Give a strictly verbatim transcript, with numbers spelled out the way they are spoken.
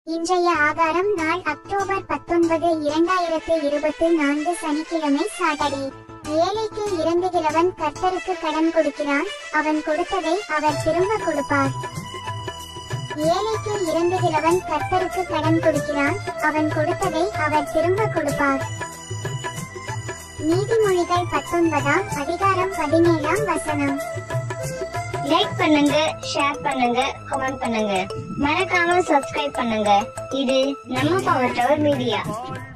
இன்றைய ஆதாரம் நாள் அக்டோபர் பத்தொன்பது இரண்டாயிரத்து இருபத்தி நான்கு சனிக்கிழமை சாட்டர்டே. ஏழைக்கு இறங்குகிறவன் கர்த்தருக்கு கடன் கொடுக்கிறான், அவன் கொடுத்ததை அவர் திரும்ப கொடுப்பார். ஏழைக்கு இறங்குகிறவன் கர்த்தருக்கு கடன் கொடுக்கிறான், அவன் கொடுத்ததை அவர் திரும்ப கொடுப்பார். நீதிமொழிகள் பத்தொன்பதாம் அதிகாரம் பதினேழாம் வசனம். லைக் பண்ணுங்க, ஷேர் பண்ணுங்க, கமெண்ட் பண்ணுங்க, மறக்காம சப்ஸ்கிரைப் பண்ணுங்க. இது நம்ம பவர் டவர் மீடியா.